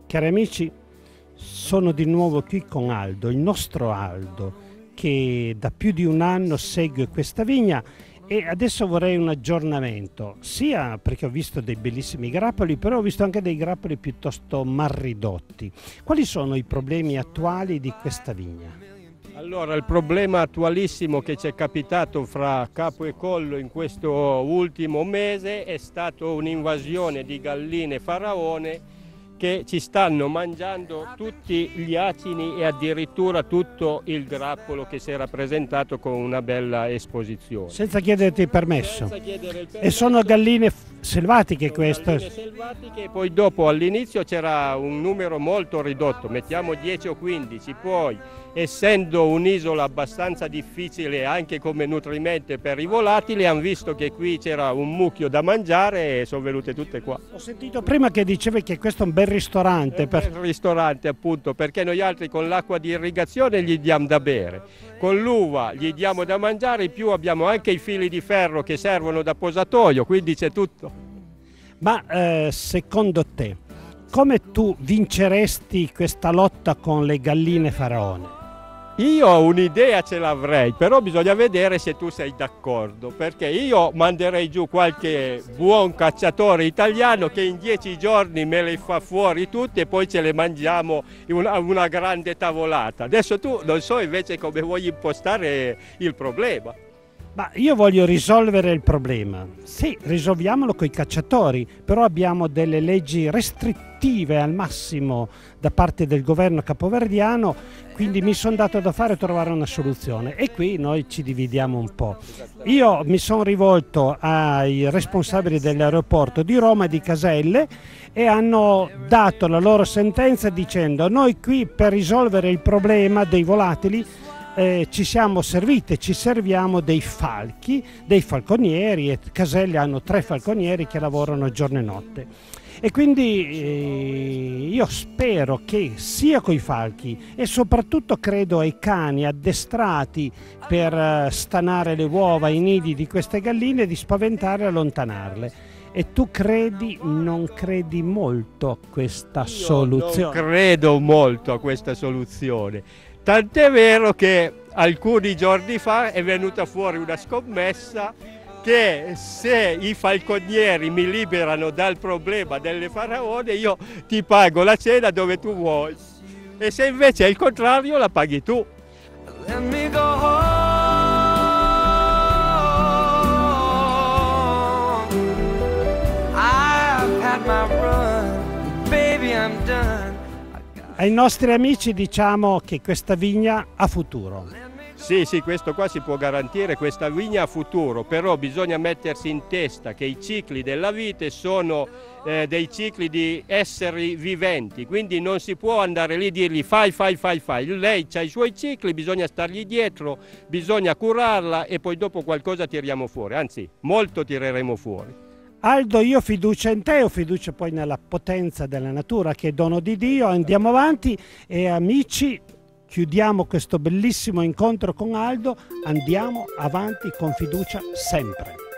Cari amici, sono di nuovo qui con Aldo, il nostro Aldo, che da più di un anno segue questa vigna e adesso vorrei un aggiornamento, sia perché ho visto dei bellissimi grappoli, però ho visto anche dei grappoli piuttosto mal ridotti. Quali sono i problemi attuali di questa vigna? Allora, il problema attualissimo che ci è capitato fra Capo e Collo in questo ultimo mese è stato un'invasione di galline faraone che ci stanno mangiando tutti gli acini e addirittura tutto il grappolo che si era presentato con una bella esposizione. Senza chiederti il permesso. Senza chiedere il permesso. E sono galline selvatiche queste? Galline selvatiche, e poi dopo all'inizio c'era un numero molto ridotto, mettiamo 10 o 15, poi essendo un'isola abbastanza difficile anche come nutrimento per i volatili, hanno visto che qui c'era un mucchio da mangiare e sono venute tutte qua. Ho sentito prima che dicevi che questo è un bel ristorante. È un ristorante appunto, perché noi altri con l'acqua di irrigazione gli diamo da bere, con l'uva gli diamo da mangiare, in più abbiamo anche i fili di ferro che servono da posatoio, quindi c'è tutto. Ma secondo te, come tu vinceresti questa lotta con le galline faraone? Io un'idea ce l'avrei, però bisogna vedere se tu sei d'accordo, perché io manderei giù qualche buon cacciatore italiano che in 10 giorni me le fa fuori tutte e poi ce le mangiamo in una grande tavolata. Adesso tu non so invece come vuoi impostare il problema. Ma io voglio risolvere il problema. Sì, risolviamolo con i cacciatori, però abbiamo delle leggi restrittive al massimo da parte del governo capoverdiano, quindi mi sono dato da fare trovare una soluzione e qui noi ci dividiamo un po'. Io mi sono rivolto ai responsabili dell'aeroporto di Roma e di Caselle e hanno dato la loro sentenza dicendo: noi qui per risolvere il problema dei volatili ci siamo servite, ci serviamo dei falchi, dei falconieri, e Caselle hanno 3 falconieri che lavorano giorno e notte. E quindi io spero che sia coi falchi e soprattutto credo ai cani addestrati per stanare le uova ai nidi di queste galline, di spaventare e allontanarle. E tu non credi molto a questa soluzione? Non credo molto a questa soluzione. Tant'è vero che alcuni giorni fa è venuta fuori una scommessa che se i falconieri mi liberano dal problema delle faraone io ti pago la cena dove tu vuoi, e se invece è il contrario la paghi tu. Let me go home. I've had my run, baby, I'm done. Ai nostri amici diciamo che questa vigna ha futuro. Sì, questo qua si può garantire, questa vigna ha futuro, però bisogna mettersi in testa che i cicli della vite sono dei cicli di esseri viventi, quindi non si può andare lì e dirgli fai. Lei ha i suoi cicli, bisogna stargli dietro, bisogna curarla e poi dopo qualcosa tiriamo fuori, anzi molto tireremo fuori. Aldo, io ho fiducia in te, ho fiducia poi nella potenza della natura che è dono di Dio. Andiamo avanti e amici, chiudiamo questo bellissimo incontro con Aldo, andiamo avanti con fiducia sempre.